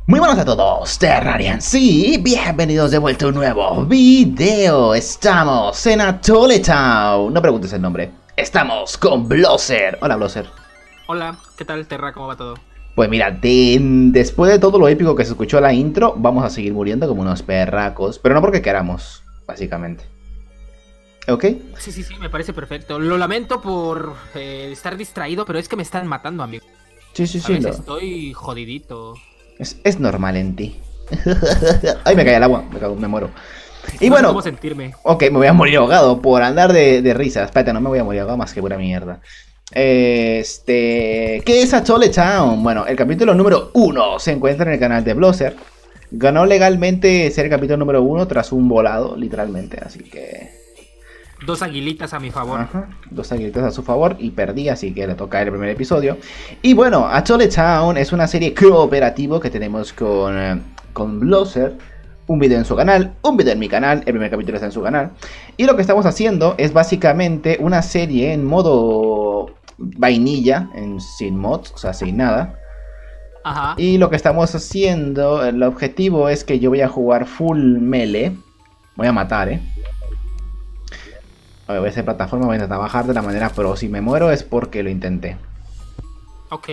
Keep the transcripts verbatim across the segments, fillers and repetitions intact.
Muy buenas a todos, Terrarians, y bienvenidos de vuelta a un nuevo video. Estamos en Atoll Town. No preguntes el nombre. Estamos con Blosser. Hola, Blosser. Hola, ¿qué tal, Terra? ¿Cómo va todo? Pues mira, de, después de todo lo épico que se escuchó la intro, vamos a seguir muriendo como unos perracos. Pero no porque queramos, básicamente. ¿Ok? Sí, sí, sí, me parece perfecto. Lo lamento por eh, estar distraído, pero es que me están matando, amigo. Sí, sí, sí. Lo... Lo... Estoy jodidito. Es, es normal en ti. Ay, me cae el agua, me, cago, me muero. Y no bueno, sé cómo sentirme. Ok, me voy a morir ahogado por andar de, de risa. Espérate, no me voy a morir ahogado más que pura mierda. Este... ¿Qué es Atoll Town? Bueno, el capítulo número uno se encuentra en el canal de Blosser. Ganó legalmente ser el capítulo número uno tras un volado, literalmente, así que... Dos aguilitas a mi favor. Ajá, dos aguilitas a su favor y perdí, así que le toca el primer episodio. Y bueno, Atoll Town es una serie cooperativo que tenemos con, eh, con Blosser. Un video en su canal, un video en mi canal, el primer capítulo está en su canal. Y lo que estamos haciendo es básicamente una serie en modo vainilla, en, sin mods, o sea, sin nada. Ajá. Y lo que estamos haciendo, el objetivo es que yo voy a jugar full melee. Voy a matar, eh. Voy a hacer plataforma, voy a intentar bajar de la manera pro. Si me muero es porque lo intenté. Ok.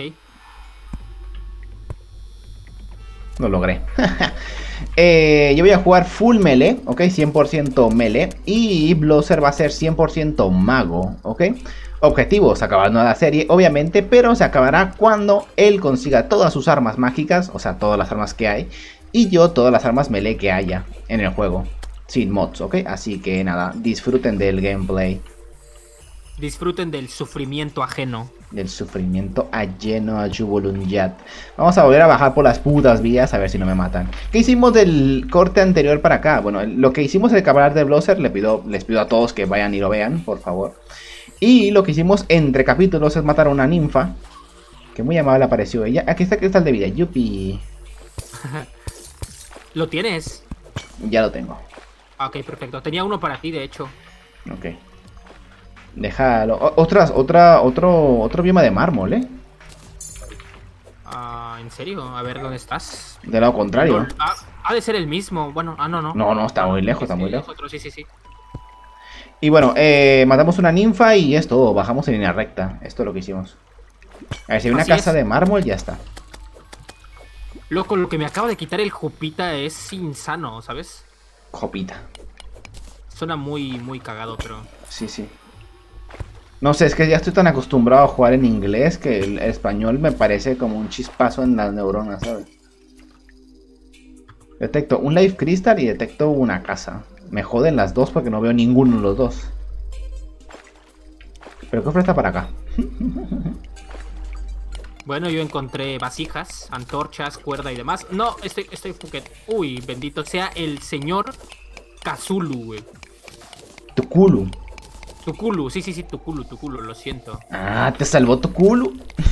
Lo logré. eh, yo voy a jugar full melee, ok, cien por ciento melee. Y Blosser va a ser cien por ciento mago, ok. Objetivo, se acabará la serie, obviamente, pero se acabará cuando él consiga todas sus armas mágicas, o sea, todas las armas que hay, y yo todas las armas melee que haya en el juego, sin mods, ok. Así que nada, disfruten del gameplay. Disfruten del sufrimiento ajeno. Del sufrimiento ajeno a su voluntad. Vamos a volver a bajar por las putas vías a ver si no me matan. ¿Qué hicimos del corte anterior para acá? Bueno, lo que hicimos en el cabal de Blosser, le pido, les pido a todos que vayan y lo vean, por favor. Y lo que hicimos entre capítulos es matar a una ninfa, que muy amable apareció ella. Aquí está el cristal de vida, yupi. ¿Lo tienes? Ya lo tengo. Ok, perfecto. Tenía uno para ti, de hecho. Ok. Déjalo. O otras, otra, otro, otro bioma de mármol, ¿eh? Ah, ¿en serio? A ver, ¿dónde estás? Del lado contrario. No, ah, ha de ser el mismo. Bueno, ah, no, no. No, no, está muy lejos, está Sí, muy lejos. Otro, sí, sí, sí. Y bueno, eh, matamos una ninfa y es todo. Bajamos en línea recta. Esto es lo que hicimos. A ver, si hay una Así casa es. de mármol, ya está. Loco, lo que me acaba de quitar el Jupita es insano, ¿sabes? Jopita. Suena muy, muy cagado, pero... Sí, sí. No sé, es que ya estoy tan acostumbrado a jugar en inglés que el español me parece como un chispazo en las neuronas, ¿sabes? Detecto un Life Crystal y detecto una casa. Me joden las dos porque no veo ninguno de los dos. Pero ¿qué ofrece para acá? Bueno, yo encontré vasijas, antorchas, cuerda y demás. No, estoy, estoy fuquet. Uy, bendito sea el señor Kazulu, güey. Tukulu. Tukulu, sí, sí, sí, Tukulu, Tukulu, lo siento. Ah, te salvó Tukulu.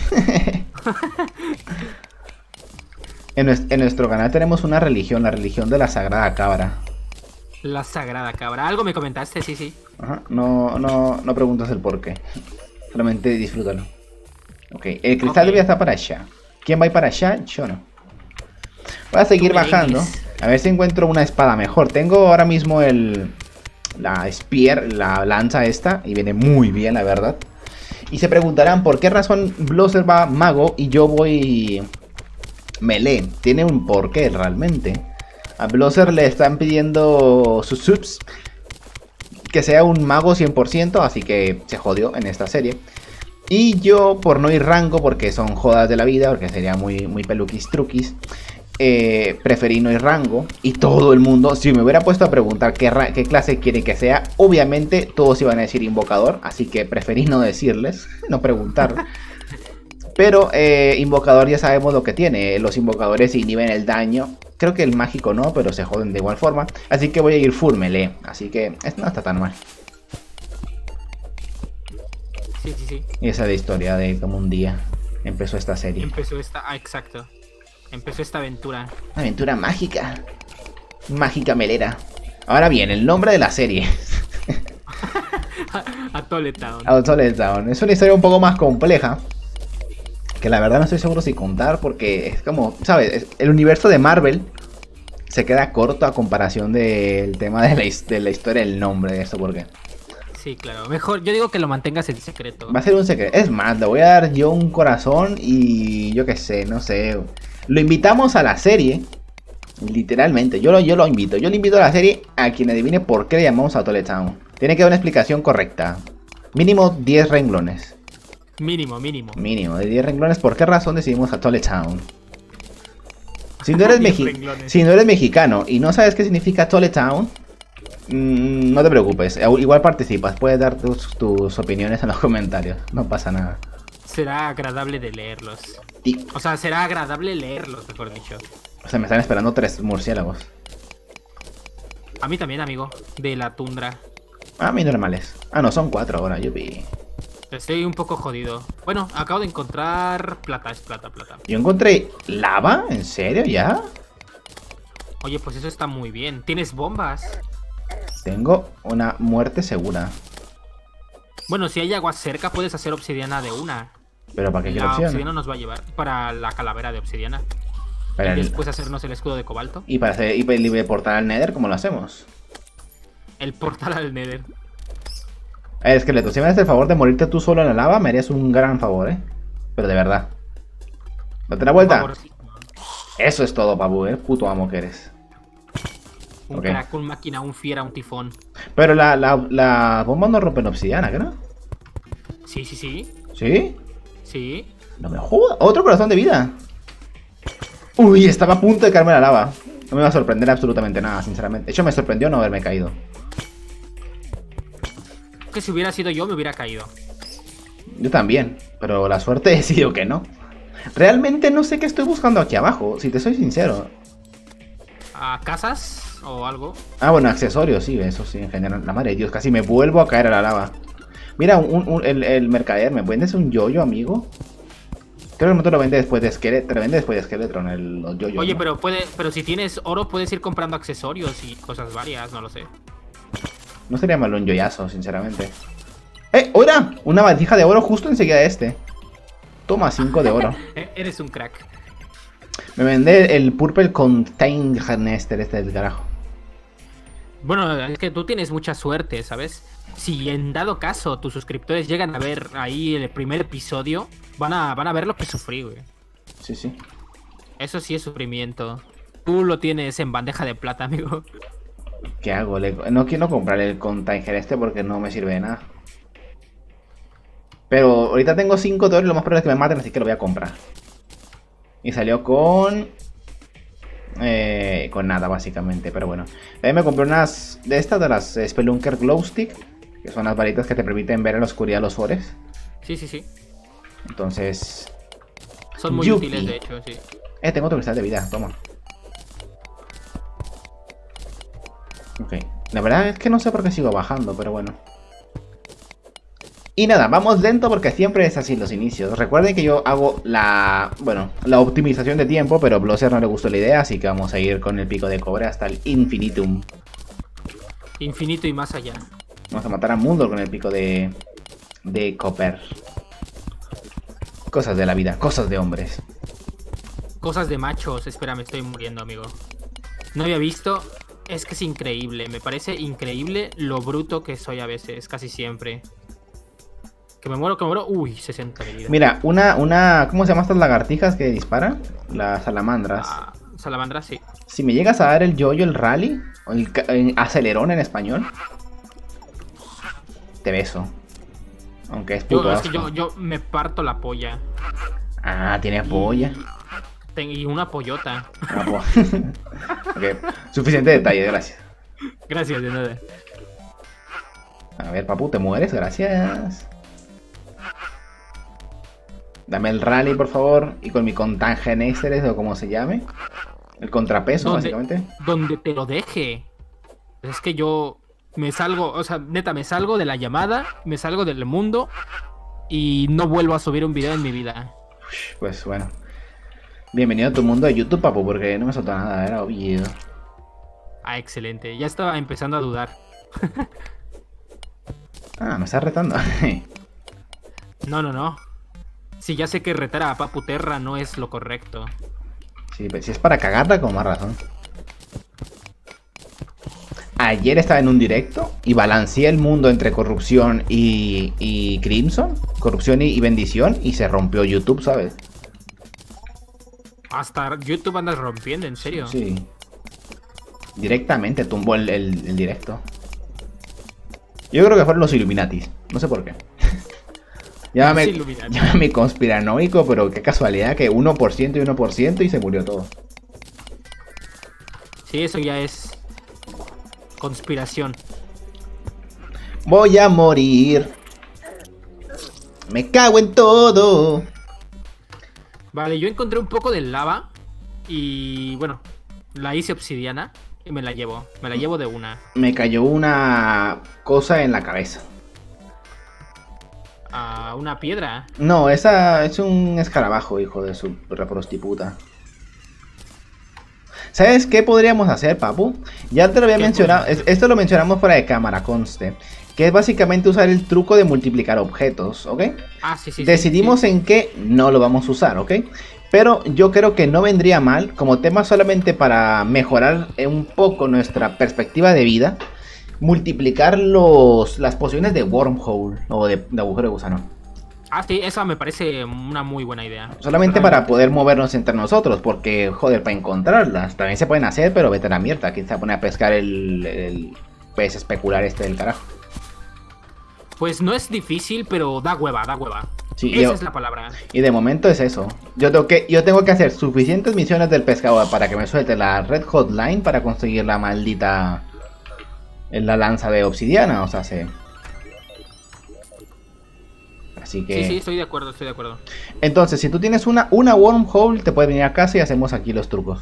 en, nuestro, en nuestro canal tenemos una religión, la religión de la Sagrada Cabra. La sagrada cabra. Algo me comentaste, sí, sí. Ajá, no, no, no preguntas el por qué. Solamente disfrútalo. Ok, el cristal Okay. de vida está para allá. ¿Quién va a ir para allá? Yo no. Voy a seguir Tú me bajando. dices. A ver si encuentro una espada mejor. Tengo ahora mismo el... La spear, la lanza esta. Y viene muy bien, la verdad. Y se preguntarán por qué razón Blosser va mago y yo voy melee. Tiene un porqué realmente. A Blosser le están pidiendo sus subs que sea un mago cien por ciento, así que se jodió en esta serie. Y yo, por no ir rango, porque son jodas de la vida, porque sería muy, muy peluquis truquis, eh, preferí no ir rango. Y todo el mundo, si me hubiera puesto a preguntar qué, qué clase quieren que sea, obviamente todos iban a decir invocador, así que preferí no decirles, no preguntar. Pero eh, invocador ya sabemos lo que tiene. Los invocadores inhiben el daño. Creo que el mágico no, pero se joden de igual forma. Así que voy a ir full melee. Así que no está tan mal. Sí, sí, sí. Y esa es la historia de cómo un día empezó esta serie. Empezó esta... Ah, exacto. Empezó esta aventura. Aventura mágica. Mágica melera. Ahora bien, el nombre de la serie. Atoll Town. Atoll Town. Es una historia un poco más compleja Que la verdad no estoy seguro si contar porque es como, ¿sabes? Es- el universo de Marvel se queda corto a comparación del tema de la, his- de la historia del nombre de esto, porque Sí, claro. Mejor, yo digo que lo mantengas en secreto. va a ser un secreto. Es más, le voy a dar yo un corazón y yo qué sé, no sé. Lo invitamos a la serie, literalmente. Yo lo, yo lo invito. Yo le invito a la serie a quien adivine por qué le llamamos a Toilet Town. Tiene que dar una explicación correcta. Mínimo diez renglones. Mínimo, mínimo. Mínimo, de diez renglones. ¿Por qué razón decidimos a Toilet Town? Si no, eres diez mexi- renglones. si no eres mexicano y no sabes qué significa Toilet Town, mm, no te preocupes. eh, Igual participas. Puedes dar tus, tus opiniones en los comentarios. No pasa nada. Será agradable de leerlos. Y, O sea, será agradable leerlos, mejor dicho. o sea, me están esperando tres murciélagos. A mí también, amigo. De la tundra. Ah, mis normales. Ah, no, son cuatro ahora, yo vi. Estoy un poco jodido. Bueno, acabo de encontrar plata, es plata, plata. Yo encontré lava, ¿en serio ya? Oye, pues eso está muy bien. ¿Tienes bombas? Tengo una muerte segura. Bueno, si hay agua cerca, puedes hacer obsidiana de una. Pero ¿para qué quiero La opción? obsidiana nos va a llevar para la calavera de obsidiana. Para Y el- después hacernos el escudo de cobalto. Y para hacer y para el portal al Nether, ¿cómo lo hacemos? El portal al Nether. Eh, esqueleto, si me haces el favor de morirte tú solo en la lava, me harías un gran favor, ¿eh? Pero de verdad. Date la vuelta. Por favor, Eso es todo, Pabu, ¿eh? Puto amo que eres. un Ok. crack, un máquina, un fiera, un tifón. Pero la, la, la bomba no rompe en obsidiana, ¿qué no? Sí, sí, sí. ¿Sí? Sí. No me jodas. Otro corazón de vida. Uy, estaba a punto de caerme la lava. No me va a sorprender absolutamente nada, sinceramente. De hecho, me sorprendió no haberme caído. Que si hubiera sido yo, me hubiera caído. Yo también, pero la suerte he sido que no. Realmente no sé qué estoy buscando aquí abajo, si te soy sincero. ¿A casas o algo? Ah, bueno, accesorios, sí, eso sí, en general. La madre de Dios, casi me vuelvo a caer a la lava. Mira, un, un- el, el mercader, ¿me vendes un yoyo, amigo? Creo que no te lo vende después de Skeletron. Te lo vende después de Skeletron, el, los yoyos. Oye, ¿no? pero puede, pero si tienes oro, puedes ir comprando accesorios y cosas varias, no lo sé. No sería malo un yoyazo, sinceramente. ¡Eh! ¡Oira! Una vasija de oro justo enseguida de este. Toma, cinco de oro. Eh, Eres un crack. Me vende el Purple Contain Harnester este del carajo. Bueno, es que tú tienes mucha suerte, ¿sabes? Si en dado caso tus suscriptores llegan a ver ahí el primer episodio, van a, van a ver lo que sufrí, güey. Sí, sí. Eso sí es sufrimiento. Tú lo tienes en bandeja de plata, amigo. ¿Qué hago? Le- No quiero comprar el Container este porque no me sirve de nada. Pero ahorita tengo cinco de oro y lo más probable es que me maten, así que lo voy a comprar. Y salió con... Eh, con nada, básicamente, pero bueno. También me compré unas de estas, de las Spelunker Glow Stick, que son las varitas que te permiten ver en la oscuridad los fores. Sí, sí, sí. Entonces... Son muy Yupi. útiles, de hecho, sí. Eh, tengo otro cristal de vida, toma. Ok. La verdad es que no sé por qué sigo bajando, pero bueno. Y nada, vamos lento porque siempre es así los inicios. Recuerden que yo hago la, bueno, la optimización de tiempo, pero a Blosser no le gustó la idea, así que vamos a ir con el pico de cobre hasta el infinitum. Infinito y más allá. Vamos a matar a Mundo con el pico de, de copper. Cosas de la vida, cosas de hombres. Cosas de machos. Espera, me estoy muriendo, amigo. No había visto. Es que es increíble. Me parece increíble lo bruto que soy a veces, casi siempre. Que me muero, que me muero. Uy, sesenta de vida. Mira, una, una, ¿cómo se llaman estas lagartijas que disparan? Las salamandras. Ah, salamandra, sí. Si me llegas a dar el yoyo, el rally, o el, ca- el acelerón en español, te beso. Aunque es puto Yo, es que asco. yo, yo me parto la polla. Ah, tiene polla. Ten- Y una pollota. Ah, po- Ok, suficiente detalle, gracias. Gracias, de nada. A ver, papu, te mueres, gracias. Dame el rally, por favor. Y con mi contangenésteres o como se llame. El contrapeso, ¿Dónde? básicamente. Donde te lo deje. Es que yo me salgo, o sea, neta, me salgo de la llamada, me salgo del mundo y no vuelvo a subir un video en mi vida. Pues bueno. Bienvenido a tu mundo de YouTube, papu, porque no me soltó nada, era obvio. Ah, excelente. Ya estaba empezando a dudar. Ah, me estás retando. No, no, no. Si ya sé que retar a Papu Terra no es lo correcto. Sí, pues si es para cagarla, con más razón. Ayer estaba en un directo y balanceé el mundo entre corrupción y, y Crimson. Corrupción y, y bendición. Y se rompió YouTube, ¿sabes? Hasta YouTube andas rompiendo, ¿en serio? Sí. Directamente tumbó el, el, el directo. Yo creo que fueron los Illuminatis. No sé por qué. Llámame, llámame conspiranoico, pero qué casualidad que uno por ciento y uno por ciento y se murió todo. Sí, eso ya es conspiración. Voy a morir. Me cago en todo. Vale, yo encontré un poco de lava y bueno, la hice obsidiana y me la llevo. Me la llevo de una. Me cayó una cosa en la cabeza. Ah, una piedra. No, esa es un escarabajo, hijo de su prostiputa. ¿Sabes qué podríamos hacer, papu? Ya te lo había mencionado. Esto lo mencionamos fuera de cámara, conste. Que es básicamente usar el truco de multiplicar objetos, ¿ok? Ah, sí, sí. Decidimos sí, sí. en qué no lo vamos a usar, ¿ok? Pero yo creo que no vendría mal, como tema solamente para mejorar un poco nuestra perspectiva de vida, multiplicar los, las pociones de wormhole o de, de agujero de gusano. Ah, sí, esa me parece una muy buena idea. Solamente para poder movernos entre nosotros, porque, joder, para encontrarlas. También se pueden hacer, pero vete a la mierda. ¿Quién se pone a pescar el, el pez especular este del carajo? Pues no es difícil, pero da hueva, da hueva. Sí, Esa yo, es la palabra. Y de momento es eso. Yo tengo, que, yo tengo que hacer suficientes misiones del pescador para que me suelte la Red Hotline para conseguir la maldita... la lanza de obsidiana, o sea, se... Así que... Sí, sí, estoy de acuerdo, estoy de acuerdo. Entonces, si tú tienes una, una wormhole, te puedes venir a casa y hacemos aquí los trucos.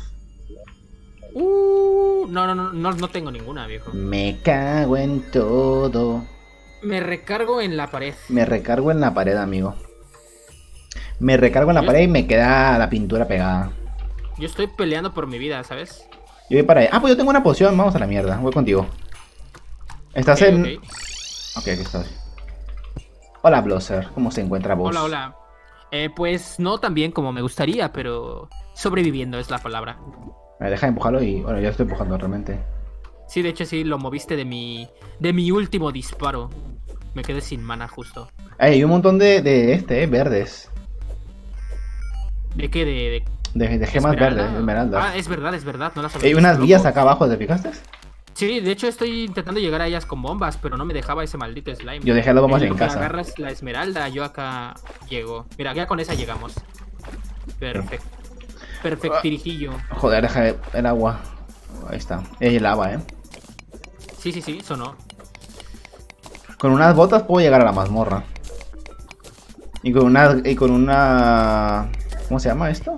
Uh, no, no, no, no, no tengo ninguna, viejo. Me cago en todo. Me recargo en la pared. Me recargo en la pared, amigo. Me recargo en la Yo- pared y me queda la pintura pegada. Yo estoy peleando por mi vida, ¿sabes? Yo voy para allá. Ah, pues yo tengo una poción, vamos a la mierda. Voy contigo. Estás Ok, en... ok. Ok, aquí estoy. Hola, Blosser. ¿Cómo se encuentra vos? Hola, hola. Eh, pues no tan bien como me gustaría, pero sobreviviendo es la palabra. Me deja empujarlo y... Bueno, ya estoy empujando realmente. Sí, de hecho sí, lo moviste de mi de mi último disparo. Me quedé sin mana justo. Ay, hay un montón de, de este, eh, verdes. ¿De qué? De, de De, de gemas esmeralda? verdes, esmeraldas. Ah, es verdad, es verdad, no las había Hay unas visto, vías loco. acá abajo, ¿te fijaste? Sí, de hecho estoy intentando llegar a ellas con bombas, pero no me dejaba ese maldito slime. Yo dejé las bombas Eh, en lo que casa. agarras la esmeralda, yo acá llego. Mira, ya con esa llegamos. Perfecto. Perfectirijillo. Joder, deja el agua. Ahí está. Es lava, eh. Sí, sí, sí, sonó. Con unas botas puedo llegar a la mazmorra. Y con una... Y con una... ¿Cómo se llama esto?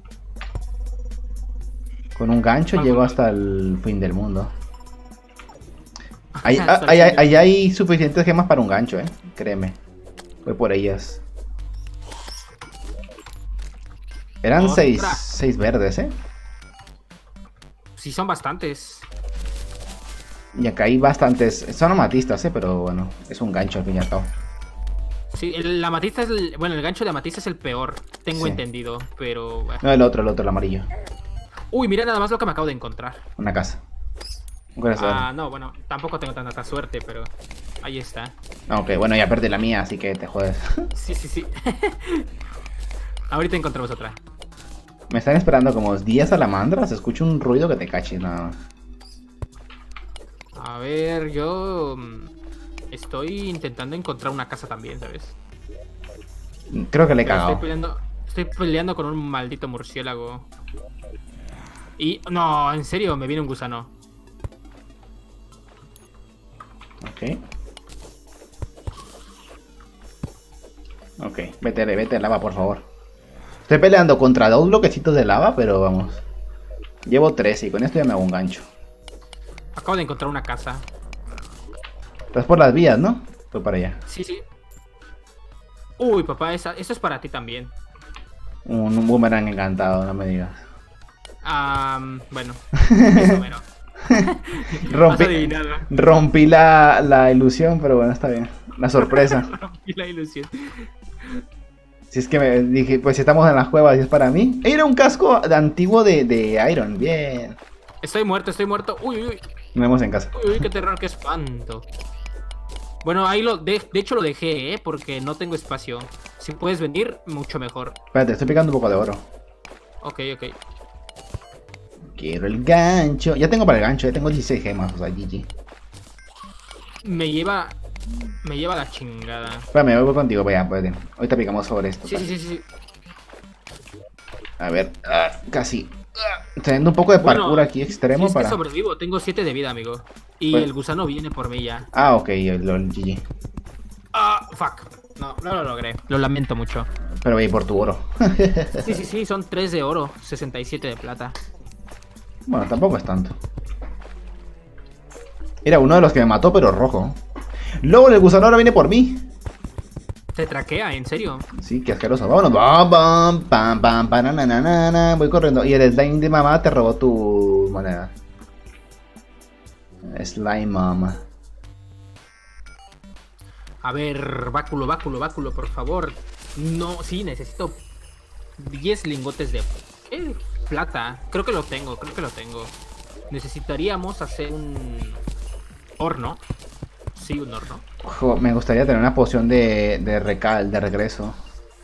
Con un gancho llego hasta el fin del mundo. Ahí, Hasta el ahí, fin ahí- del ahí hay suficientes gemas para un gancho, eh. Créeme. Voy por ellas. Eran Otra. seis, seis verdes, eh. Sí, son bastantes. Y acá hay bastantes. Son amatistas, eh. Pero bueno, es un gancho al fin y al cabo. Sí, el, la amatista es el, bueno, el gancho de amatista es el peor, tengo Sí. entendido, pero... bueno. No, el otro, el otro, el amarillo. Uy, mira nada más lo que me acabo de encontrar. Una casa. Un corazón. Ah, no, bueno, tampoco tengo tanta suerte, pero ahí está. Ok, bueno, ya perdí la mía, así que te jodes. Sí, sí, sí. Ahorita encontramos otra. Me están esperando como diez salamandras. Escucho un ruido que te caches nada más. A ver, yo mm, estoy intentando encontrar una casa también, ¿sabes? Creo que le he Pero cagado. Estoy peleando, estoy peleando con un maldito murciélago. Y no, en serio, me viene un gusano. Ok. Ok, vete, vete lava, por favor. Estoy peleando contra dos bloquecitos de lava, pero vamos. Llevo trece y con esto ya me hago un gancho. Acabo de encontrar una casa. Estás por las vías, ¿no? Voy para allá. Sí, sí. Uy, papá, esa, eso es para ti también. Un, un boomerang encantado, no me digas. Ah, bueno. Eso, bueno. Has Rompí, adivinado. rompí la, la ilusión, pero bueno, está bien. La sorpresa. Rompí la ilusión. Si es que me dije, pues si estamos en las cuevas y es para mí. Era un casco de- antiguo de, de Iron. Bien. Estoy muerto, estoy muerto. Uy, uy, uy. Nos vemos en casa. Uy, uy, qué terror, qué espanto. Bueno, ahí lo de, de hecho lo dejé, ¿eh? Porque no tengo espacio. Si puedes venir, mucho mejor. Espérate, estoy picando un poco de oro. Ok, ok. Quiero el gancho. Ya tengo para el gancho, ya tengo dieciséis gemas, o sea, G G. Me lleva... Me lleva la chingada. Espérame, voy contigo, vaya, espérate. Ahorita picamos sobre esto. Sí, sí, sí, sí. A ver, ah, casi. Ah, teniendo un poco de Bueno, parkour aquí Si extremo es que para... sobrevivo, tengo siete de vida, amigo. Y Pues- el gusano viene por mí ya. Ah, ok, el, el G G. Ah, fuck. No, no lo logré. Lo lamento mucho. Pero voy por tu oro. Sí, sí, sí, son tres de oro, sesenta y siete de plata. Bueno, tampoco es tanto. Era uno de los que me mató, pero rojo. Luego el gusano ahora viene por mí. ¿Te traquea? ¿En serio? Sí, qué asqueroso. Vámonos. Bam, bam, pam, pam, pam, na, na, na, na, na. Voy corriendo. Y el slime de mamá te robó tu moneda. Slime mama. A ver, báculo, báculo, báculo, por favor. No, sí, necesito diez lingotes de eh, plata. Creo que lo tengo, creo que lo tengo. Necesitaríamos hacer un horno. Sí, un horno. Ojo, me gustaría tener una poción de, de recal, de regreso.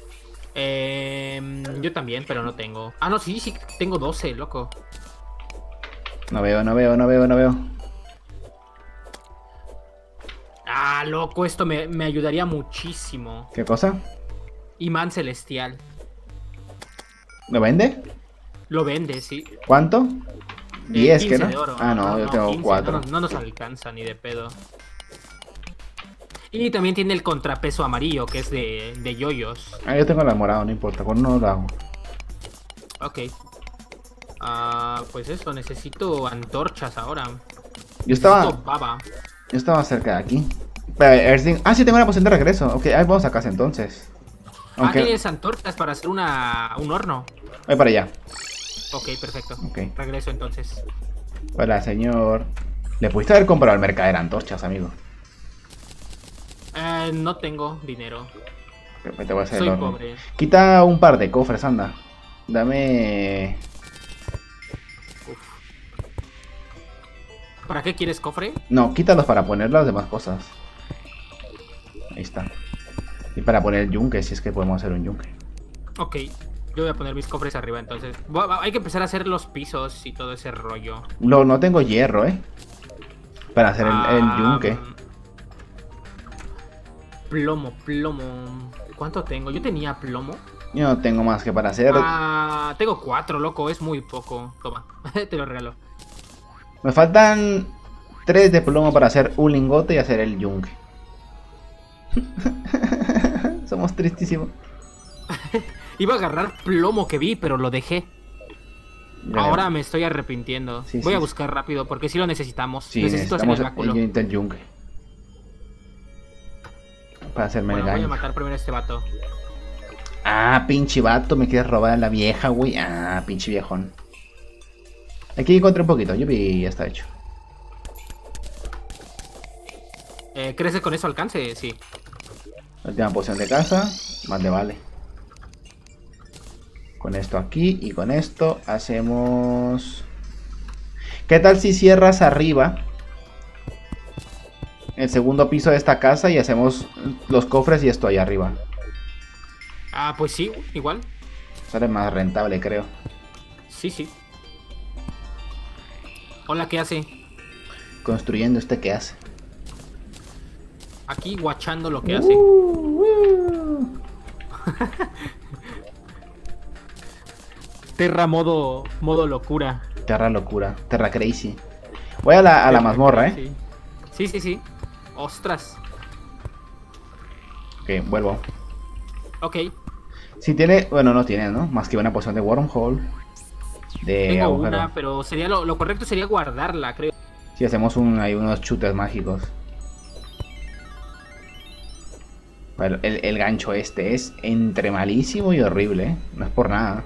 Eh, yo también, pero no tengo. Ah, no, sí, sí, tengo doce, loco. No veo, no veo, no veo, no veo. Ah, loco, esto me, me ayudaría muchísimo. ¿Qué cosa? Imán celestial. ¿Lo vende? Lo vende, sí. ¿Cuánto? Eh, diez, ¿qué quince no? de oro. Ah, no, yo tengo quince, cuatro. No, no nos alcanza ni de pedo. Y también tiene el contrapeso amarillo, que es de, de yoyos. Ah, yo tengo la morada, no importa, con uno lo hago. Ok. Ah, pues eso, necesito antorchas ahora. Yo estaba, Necesito baba. yo estaba cerca de aquí. Pero, Earthling- Ah, sí, tengo una poción de regreso. Ok, ahí vamos a casa entonces. Ah, Aunque... tienes antorchas para hacer una, un horno. Voy para allá. Ok, perfecto. Ok. Regreso entonces. Hola, señor. Le pudiste haber comprado al mercader antorchas, amigo. Eh, no tengo dinero. Que te voy a hacer Soy el horno. pobre. Quita un par de cofres, anda. Dame... Uf. ¿Para qué quieres cofre? No, quítalos para poner las demás cosas. Ahí está. Y para poner el yunque, si es que podemos hacer un yunque. Ok. Yo voy a poner mis cofres arriba entonces. Va- va- Hay que empezar a hacer los pisos y todo ese rollo. No, no tengo hierro, ¿eh? Para hacer el, el Ah, yunque. Plomo, plomo. ¿Cuánto tengo? Yo tenía plomo. Yo no tengo más que para hacer... Ah, tengo cuatro, loco. Es muy poco. Toma, te lo regalo. Me faltan tres de plomo para hacer un lingote y hacer el yunque. Somos tristísimos. Iba a agarrar plomo que vi, pero lo dejé. Ya Ahora veo. me estoy arrepintiendo. Sí, Voy sí, a sí. buscar rápido porque sí lo necesitamos. Sí, Necesito hacer el necesitamos báculo. el, el yunque. Para hacerme Bueno, el voy a gancho. matar primero a este vato. Ah, pinche vato, me quieres robar a la vieja, güey. Ah, pinche viejón. Aquí encontré un poquito, yo vi, ya está hecho. Eh, ¿Crees que con eso alcance? Sí. La última poción de casa, más le vale. Con esto aquí y con esto hacemos... ¿Qué tal si cierras arriba el segundo piso de esta casa y hacemos los cofres y esto ahí arriba? Ah, pues sí, igual. Sale más rentable, creo. Sí, sí. Hola, ¿qué hace? Construyendo, ¿este qué hace? Aquí guachando lo que hace. Uh, uh. Terra modo, modo locura. Terra locura, Terra crazy. Voy a la, a la Terra mazmorra, ¿eh? crazy. Sí, sí, sí. Ostras. Ok, vuelvo. Ok. Si tiene, bueno, no tiene, ¿no? Más que una poción de wormhole. De Tengo agujero. una, pero sería lo, lo correcto sería guardarla, creo. Si hacemos un, hay unos chutes mágicos. Bueno, el, el gancho este es entre malísimo y horrible, ¿eh? No es por nada.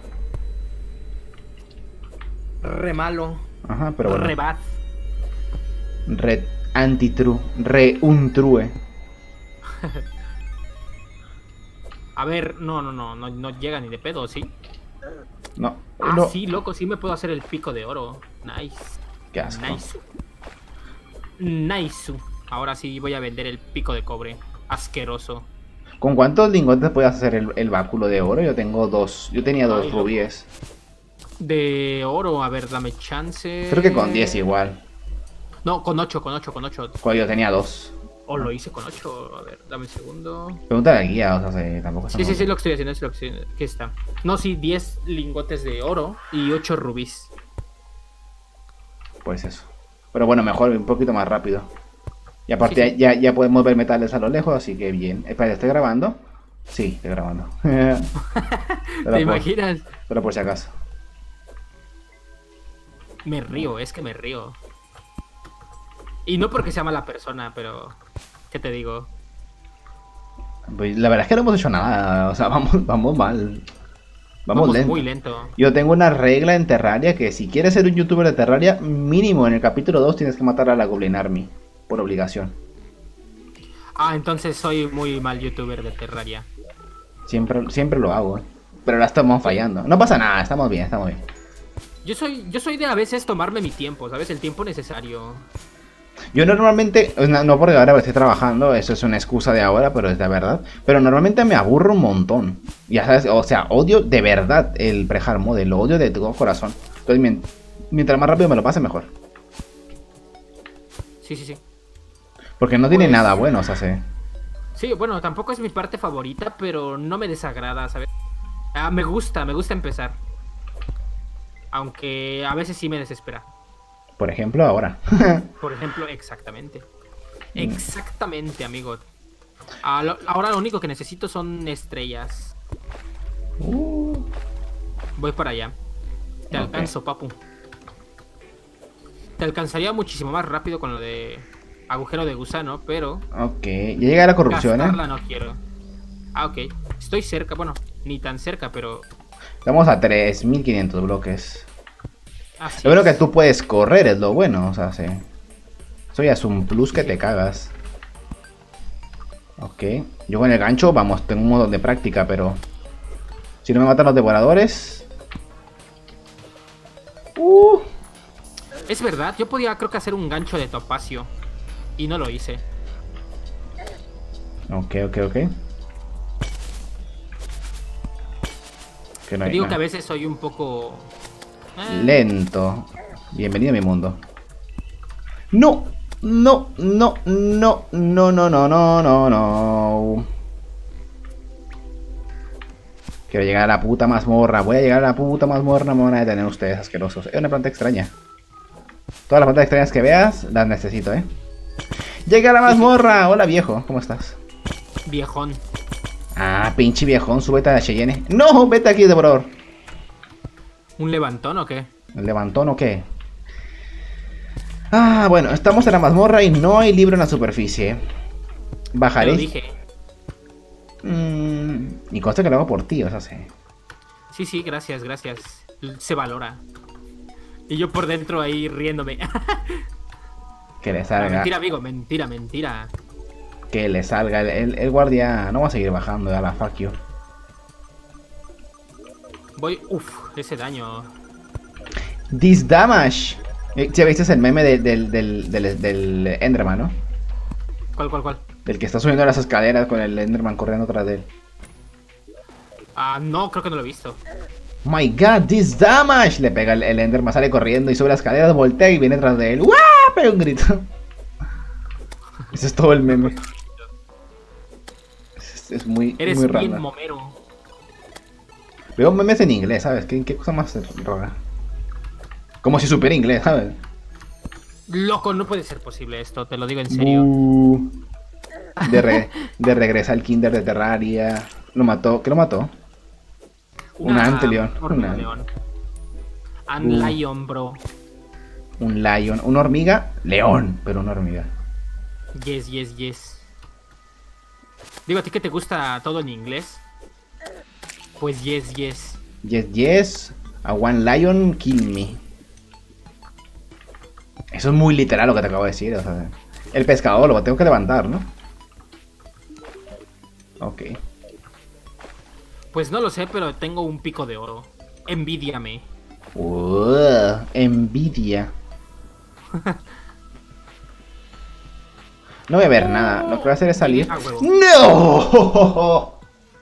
Re malo. Ajá, pero bueno. Re bad. Re anti-true. Re un true. A ver, no, no, no, no, no llega ni de pedo, ¿sí? No, Ah, no. sí, loco, sí me puedo hacer el pico de oro. Nice. Qué asco. Nice. Nice. Ahora sí voy a vender el pico de cobre. Asqueroso. ¿Con cuántos lingotes puedes hacer el, el báculo de oro? Yo tengo dos. Yo tenía dos Ay, loco. rubíes. De oro, a ver, dame chance. Creo que con diez igual. No, con ocho, con ocho, con ocho. Cuando yo tenía dos. O lo hice con ocho. A ver, dame un segundo. Pregúntale al guía, o sea, se- tampoco Sí, sí, estamos- sí, lo que estoy haciendo es lo que estoy haciendo. Aquí está. No, sí, diez lingotes de oro y ocho rubíes. Pues eso. Pero bueno, mejor, un poquito más rápido. Y aparte Sí, sí. Ya, ya podemos ver metales a lo lejos, así que bien. Espera, ¿estoy grabando? Sí, estoy grabando. Pero ¿Te por- imaginas? Pero por si acaso. Me río, es que me río. Y no porque sea mala persona, pero... ¿Qué te digo? Pues la verdad es que no hemos hecho nada. O sea, vamos, vamos mal. Vamos, Vamos lento. muy lento. Yo tengo una regla en Terraria que si quieres ser un youtuber de Terraria, mínimo en el capítulo dos tienes que matar a la Goblin Army. Por obligación. Ah, entonces soy muy mal youtuber de Terraria. Siempre, siempre lo hago. ¿eh? Pero ahora estamos fallando. No pasa nada, estamos bien, estamos bien. Yo soy, yo soy de a veces tomarme mi tiempo, ¿sabes? El tiempo necesario. Yo normalmente, no, no porque ahora estoy trabajando, eso es una excusa de ahora, pero es de verdad. Pero normalmente me aburro un montón. Ya sabes, o sea, odio de verdad el pre-hard mode, lo odio de todo corazón. Entonces, mien- mientras más rápido me lo pase, mejor. Sí, sí, sí. Porque no tiene Pues- nada bueno, o sea, se... Sí, bueno, tampoco es mi parte favorita, pero no me desagrada, ¿sabes? Ah, me gusta, me gusta empezar. Aunque a veces sí me desespera. Por ejemplo, ahora. Por ejemplo, exactamente. Exactamente, amigo. Ah, lo- ahora lo único que necesito son estrellas. Uh, Voy para allá. Te Ok. alcanzo, papu. Te alcanzaría muchísimo más rápido con lo de agujero de gusano, pero ok, ya llega la corrupción, ¿eh? gastarla no quiero. Ah, ok. Estoy cerca, bueno, ni tan cerca, pero... Estamos a tres mil quinientos bloques. Así Lo bueno es. que tú puedes correr, es lo bueno, o sea, sí. Eso ya es un plus que te cagas. Ok, yo con el gancho, vamos, tengo un modo de práctica, pero... Si no me matan los devoradores... Uh, Es verdad, yo podía creo que hacer un gancho de topacio. Y no lo hice. ok, ok, ok. Que no Te hay digo nada. que a veces soy un poco... eh, Lento. Bienvenido a mi mundo. No, no, no, no, no, no, no, no, no, no. Quiero llegar a la puta mazmorra. Voy a llegar a la puta mazmorra. Me van a detener ustedes asquerosos. Es una planta extraña. Todas las plantas extrañas que veas, las necesito, ¿eh? Llegué a la mazmorra. Hola, viejo. ¿Cómo estás? Viejón. Ah, pinche viejón. Súbete a la Cheyenne. No, vete aquí, devorador. ¿Un levantón o qué? ¿El levantón o qué? Ah, bueno, estamos en la mazmorra y no hay libro en la superficie. Te Bajaré. lo dije. Mm, y consta que lo hago por ti, o sea, sí. Sí, sí, gracias, gracias. Se valora. Y yo por dentro ahí riéndome. Que le Ah, salga. mentira, amigo, mentira, mentira. Que le salga. El, el- el guardia no va a seguir bajando a la fuck you. Voy... Uf, ese daño. This damage. Eh, ¿Ya viste el meme de- del, del, del, del Enderman, no? ¿Cuál, cuál, cuál? Del que está subiendo las escaleras con el Enderman corriendo atrás de él. Ah, no, creo que no lo he visto. My god, this damage. Le pega el, el Enderman, sale corriendo y sube las escaleras, voltea y viene atrás de él. ¡Wah! Pega un grito. Ese es todo el meme. Es, es muy, Eres muy bien raro. momero. Veo memes en inglés, ¿sabes? ¿Qué, qué cosa más rara? Como si supiera inglés, ¿sabes? Loco, no puede ser posible esto, te lo digo en serio. Uh, de, re- de regresa al Kinder de Terraria. Lo mató. ¿Qué lo mató? Un Antleon. hormiga Un- león. Uh. Ant Lion, bro. Un lion. Una hormiga. León. Pero una hormiga. Yes, yes, yes. Digo, ¿a ti que te gusta todo en inglés? Pues yes, yes. Yes, yes. A one lion kill me. Eso es muy literal lo que te acabo de decir. O sea, el pescador lo tengo que levantar, ¿no? Ok. Pues no lo sé, pero tengo un pico de oro. Envídiame. Uh, envidia. No voy a ver nada. Lo que voy a hacer es salir. Ah, huevo. ¡No!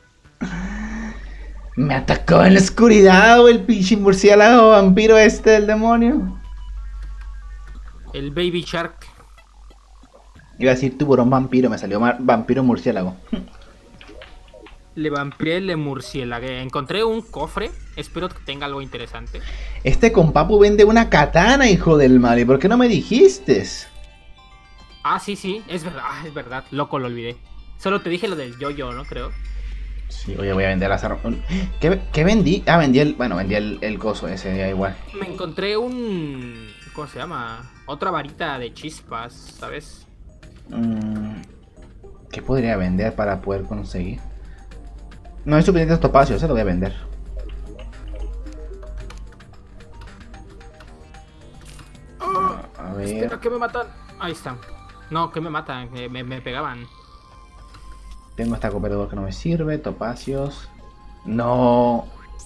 Me atacó en la oscuridad, o el pinche murciélago vampiro este del demonio. El Baby Shark. Iba a decir tiburón vampiro, me salió vampiro murciélago. Le vampiré, le murciélagué. Encontré un cofre. Espero que tenga algo interesante. Este compapu vende una katana, hijo del mal. ¿Y por qué no me dijiste? Ah, sí, sí. Es verdad, es verdad. Loco, lo olvidé. Solo te dije lo del yo-yo, ¿no? Creo. Sí, oye, voy a vender las armas. ¿Qué, ¿Qué vendí? Ah, vendí el... Bueno, vendí el, el coso ese, ya igual. Me encontré un... ¿Cómo se llama? Otra varita de chispas, ¿sabes? Mm, ¿Qué podría vender para poder conseguir? No hay suficientes topacios, se lo voy a vender. Ah, A ver. espera, que me matan. Ahí está. No, que me matan, me, me, me pegaban. Tengo esta cooperador que no me sirve. Topacios. No.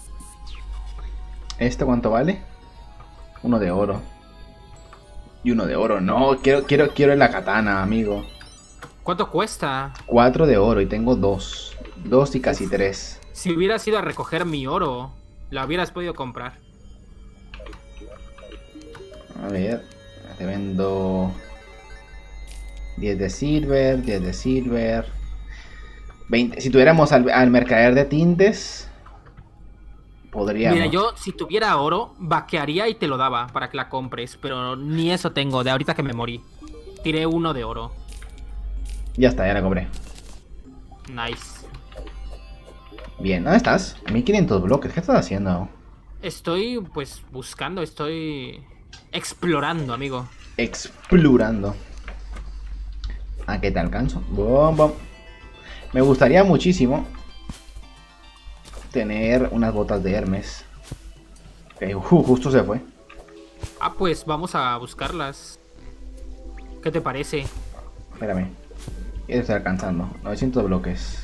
¿Este cuánto vale? Uno de oro. Y uno de oro. No, quiero, quiero, quiero la katana, amigo. ¿Cuánto cuesta? Cuatro de oro y tengo dos. Dos y casi tres. Si hubieras ido a recoger mi oro, la hubieras podido comprar. A ver. Te vendo... diez de silver, diez de silver. veinte. Si tuviéramos al, al mercader de tintes, podríamos. Mira, yo si tuviera oro, vaquearía y te lo daba para que la compres. Pero ni eso tengo, de ahorita que me morí. Tiré uno de oro. Ya está, ya la compré. Nice. Bien, ¿dónde estás? mil quinientos bloques, ¿qué estás haciendo? Estoy, pues, buscando, estoy explorando, amigo. Explorando. ¿A qué te alcanzo? Bom, bom. Me gustaría muchísimo tener unas botas de Hermes. Okay, uh, justo se fue. Ah, pues vamos a buscarlas. ¿Qué te parece? Espérame. Ya estoy alcanzando. novecientos bloques.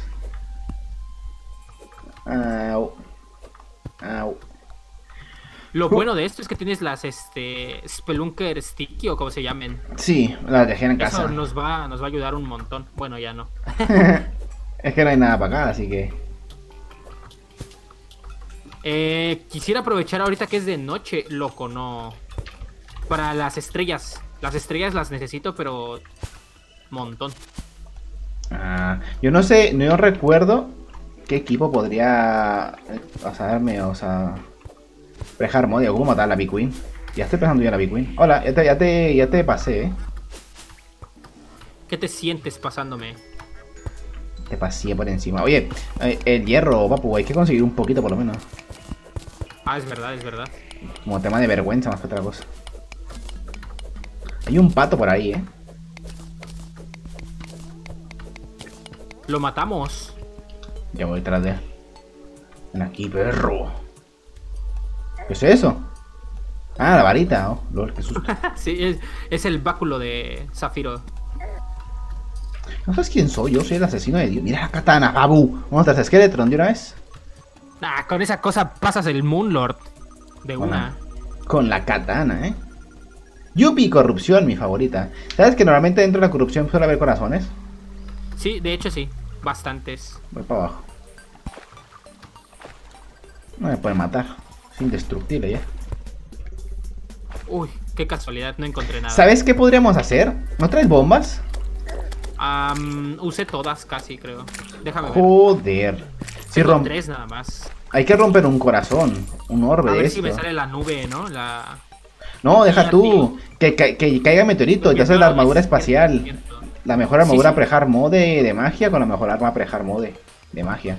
Au. Au. Lo bueno de esto es que tienes las, este, Spelunker Sticky o como se llamen. Sí, las dejé en Eso casa. nos va, nos va a ayudar un montón. Bueno, ya no. Es que no hay nada para acá, así que... Eh, quisiera aprovechar ahorita que es de noche, loco, no. Para las estrellas. Las estrellas las necesito, pero... montón. Ah, yo no sé, no recuerdo qué equipo podría... O sea, darme, o sea... Prejar mod, ¿cómo matar a la B-Queen? Ya estoy pensando yo en la B-Queen. Hola, ya te, ya, te, ya te pasé, ¿eh? ¿Qué te sientes pasándome? Te pasé por encima. Oye, el hierro, papu, hay que conseguir un poquito por lo menos. Ah, es verdad, es verdad. Como tema de vergüenza más que otra cosa. Hay un pato por ahí, ¿eh? Lo matamos. Ya voy detrás de él. Ven aquí, perro. ¿Qué es eso? Ah, la varita. Oh, lol, qué susto. Sí, es, es el báculo de Zafiro. ¿No sabes quién soy? Yo soy el asesino de Dios. Mira la katana, babu. Vamos a hacer Skeleton de una vez. Ah, con esa cosa pasas el Moonlord. De Con una. la, con la katana, ¿eh? Yupi, corrupción, mi favorita. ¿Sabes que normalmente dentro de la corrupción suele haber corazones? Sí, de hecho sí. Bastantes. Voy para abajo. No me pueden matar. Es indestructible ya. Uy, qué casualidad, no encontré nada. ¿Sabes qué podríamos hacer? ¿No traes bombas? Um, usé todas casi, creo. Déjame ver. Joder. Si Tengo rom... tres nada más. Hay que romper un corazón. Un orbe A de ver esto. si me sale la nube, ¿no? La... No, deja Mira, tú. Que, que, que caiga meteorito y te haces la armadura espacial. La mejor armadura Sí, sí. prejar mode de magia con la mejor arma prejar mode de magia.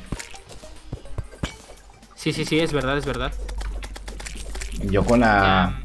Sí, sí, sí, es verdad, es verdad. Yo con la...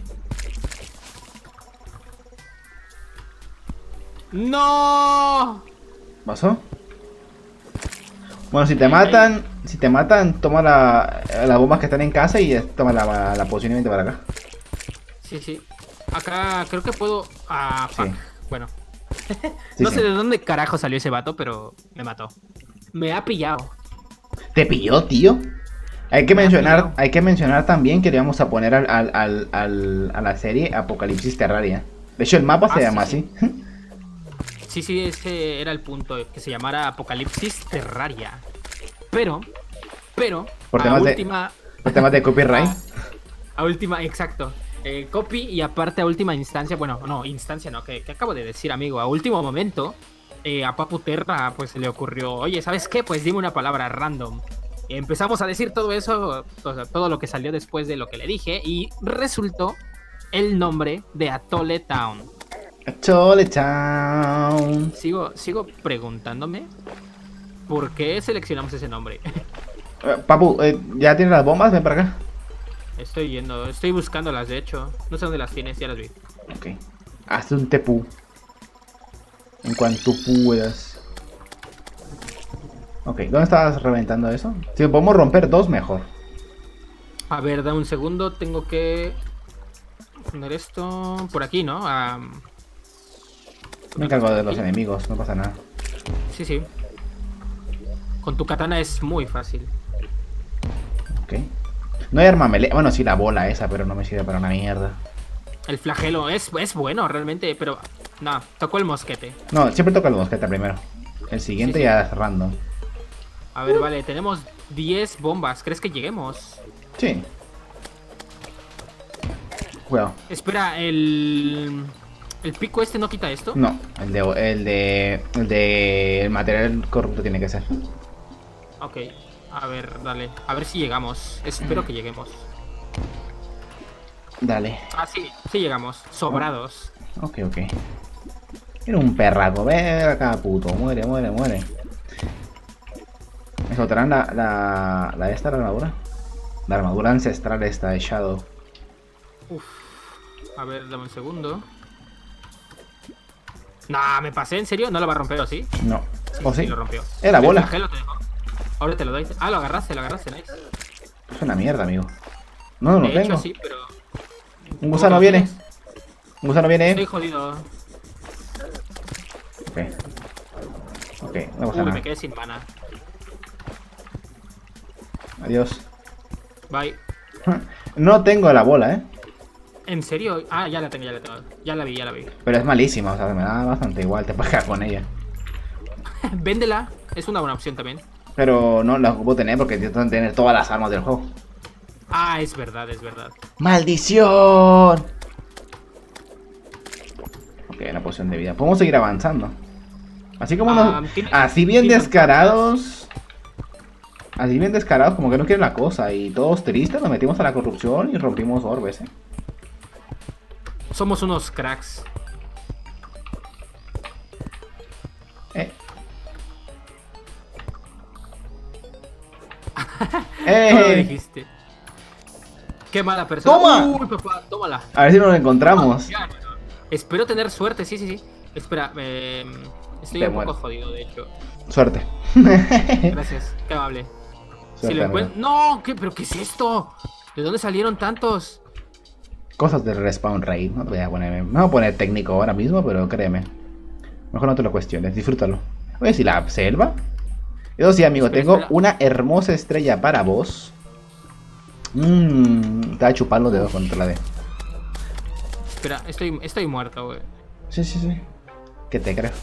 ¡No! ¿Pasó? Bueno, si te matan, si te matan, toma la, las bombas que están en casa y toma la, la poción y vente para acá. Sí, sí. Acá creo que puedo... Ah, fuck. Sí. Bueno. Sí, no sí. sé de dónde carajo salió ese vato, pero me mató. Me ha pillado. ¿Te pilló, tío? Hay que Me ha mencionar, pillado. hay que mencionar también que le vamos a poner al, al- al- al- a la serie Apocalipsis Terraria. De hecho, el mapa se Ah, sí, llama sí. así. Sí, sí, ese era el punto, que se llamara Apocalipsis Terraria. Pero, pero, Por a temas de, última... por temas de copyright. a, a última, exacto. Eh, copy y aparte a última instancia, bueno, no, instancia no, que, que acabo de decir, amigo, a último momento, eh, a Papu Terra pues se le ocurrió, oye, ¿sabes qué? Pues dime una palabra random. Y empezamos a decir todo eso, o sea, todo lo que salió después de lo que le dije, y resultó el nombre de Atoll Town. Chole Town. Sigo, sigo preguntándome por qué seleccionamos ese nombre. Eh, Papu, eh, ¿ya tienes las bombas? Ven para acá. Estoy yendo, estoy buscándolas, de hecho. No sé dónde las tienes, ya las vi. Ok. Hazte un tepú. En cuanto puedas. Ok, ¿dónde estabas reventando eso? Si podemos romper dos, mejor. A ver, da un segundo, tengo que poner esto por aquí, ¿no? Ah, Me encargo de los enemigos, no pasa nada. sí, sí. Con tu katana es muy fácil. Ok. No hay arma melee. Bueno, sí, la bola esa, pero no me sirve para una mierda. El flagelo es, es bueno realmente, pero... No, tocó el mosquete. No, siempre toca el mosqueta primero. El siguiente Sí, sí. ya es random. A ver, vale, tenemos diez bombas. ¿Crees que lleguemos? Sí. Cuidado. Espera, el... ¿El pico este no quita esto? No, el de, el de. El de. El material corrupto tiene que ser. Ok, a ver, dale. A ver si llegamos. Espero que lleguemos. Dale. Ah, sí, sí llegamos. Sobrados. Ok, ok. Era un perraco. Ven acá, puto. Muere, muere, muere. ¿Me soltarán la, la. La esta, la armadura? La armadura ancestral esta de Shadow. Uf. A ver, dame un segundo. Nah, me pasé, ¿en serio? ¿No lo va a romper o sí? No. ¿O sí? Sí, lo rompió. Era El bola. flagelo te dejó. Ahora te lo doy. Ah, lo agarraste, lo agarraste, nice. Es una mierda, amigo. No, no lo De tengo. hecho, sí, pero... Un gusano ¿Cómo viene. tienes? Un gusano viene. Estoy jodido. Ok. Ok, no pasa Uy, nada. me quedé sin mana. Adiós. Bye. No tengo la bola, eh. ¿En serio? Ah, ya la tengo, ya la tengo. Ya la vi, ya la vi. Pero es malísima, o sea, me da bastante igual, te puedes quedar con ella. Véndela. Es una buena opción también. Pero no la puedo tener porque intentan tener todas las armas del juego. Ah, es verdad, es verdad. ¡Maldición! Ok, una poción de vida. Podemos seguir avanzando. Así como Ah, nos... tiene- Así bien tiene descarados. Así bien descarados, como que no quieren la cosa. Y todos tristes, nos metimos a la corrupción y rompimos orbes, eh. Somos unos cracks. Eh. ¿Cómo lo eh. dijiste? Qué mala persona. ¡Toma! Uy, papá, tómala. A ver si nos encontramos. Ya. Espero tener suerte, sí, sí, sí. Espera, eh, estoy Te un muero. poco jodido, de hecho. Suerte. Gracias, qué amable. Si Suerte, lo amigo. encuentro... ¡No! ¿Qué? ¿Pero qué es esto? ¿De dónde salieron tantos? Cosas del respawn rate. No te voy a poner, me voy a poner técnico ahora mismo, pero créeme. Mejor no te lo cuestiones, disfrútalo. Oye, si la selva. Eso sí, amigo, Espera, tengo espera. una hermosa estrella para vos. Mmm, te va a chupar los dedos contra la de. Espera, estoy, estoy muerto, güey. Sí, sí, sí. Que te creo.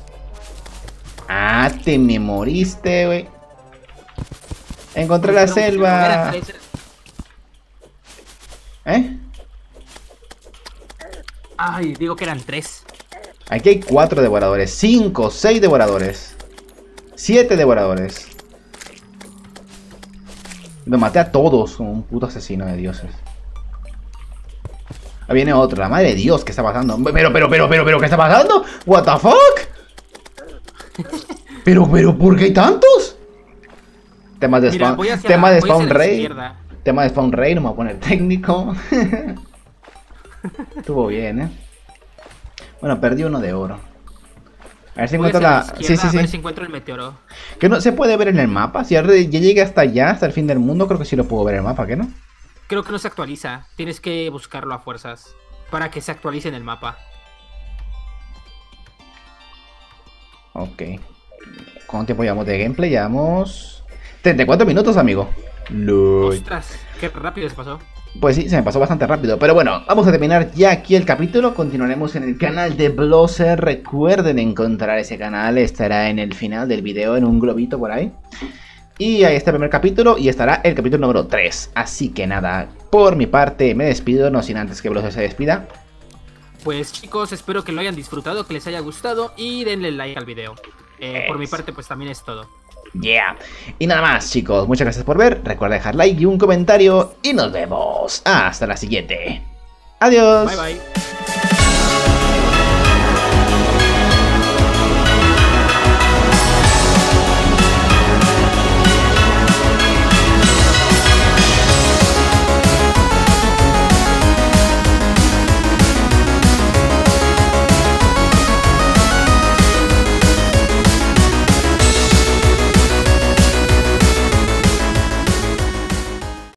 Ah, te me moriste, güey. Encontré la Era un- era selva. tres, era- ¿Eh? Ay, digo que eran tres. Aquí hay cuatro devoradores, cinco, seis devoradores, siete devoradores. Lo maté a todos como un puto asesino de dioses. Ahí viene otro, la madre de Dios, ¿qué está pasando? Pero, pero, pero, pero, pero, ¿qué está pasando? What the fuck? Pero, pero, ¿por qué hay tantos? Temas de Mira, spawn, voy hacia tema la- de voy hacia spawn la rate. izquierda. Tema de spawn rate, no me voy a poner técnico. Estuvo bien, eh. Bueno, perdí uno de oro. A ver si Voy encuentro hacia la... la Sí, izquierda sí, a ver sí. si encuentro el meteoro. Que no se puede ver en el mapa. Si ya re- ya llegué hasta allá, hasta el fin del mundo, creo que sí lo puedo ver en el mapa, ¿qué no? Creo que no se actualiza. Tienes que buscarlo a fuerzas para que se actualice en el mapa. Ok. ¿Cuánto tiempo llevamos de gameplay? Llevamos treinta y cuatro minutos, amigo. Luy. Ostras, qué rápido se pasó. Pues sí, se me pasó bastante rápido. Pero bueno, vamos a terminar ya aquí el capítulo. Continuaremos en el canal de Blosser. Recuerden encontrar ese canal. Estará en el final del video, en un globito por ahí. Y ahí está el primer capítulo y estará el capítulo número tres. Así que nada, por mi parte me despido, no sin antes que Blosser se despida. Pues chicos, espero que lo hayan disfrutado, que les haya gustado y denle like al video. Eh, por mi parte pues también es todo. Yeah. Y nada más, chicos, muchas gracias por ver. Recuerda dejar like y un comentario y nos vemos. Hasta la siguiente. Adiós. Bye bye.